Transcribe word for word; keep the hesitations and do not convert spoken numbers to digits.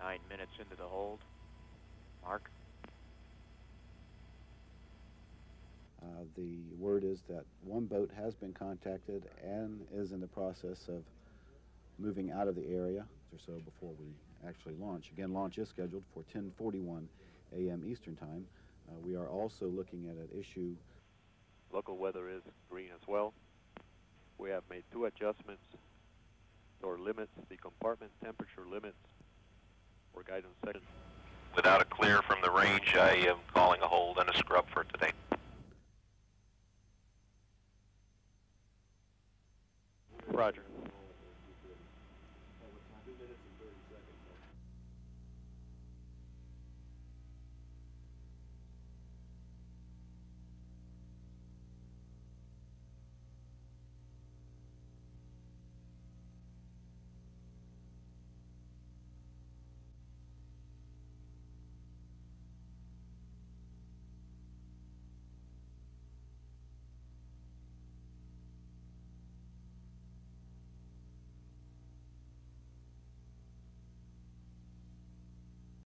Nine minutes into the hold. Mark? Uh, the word is that one boat has been contacted and is in the process of moving out of the area or so before we actually launch. Again, launch is scheduled for ten forty-one a m Eastern Time. Uh, we are also looking at an issue. Local weather is green as well. We have made two adjustments to our limits, the compartment temperature limits for guidance section. Without a clear from the range, I am calling a hold and a scrub for today. Roger.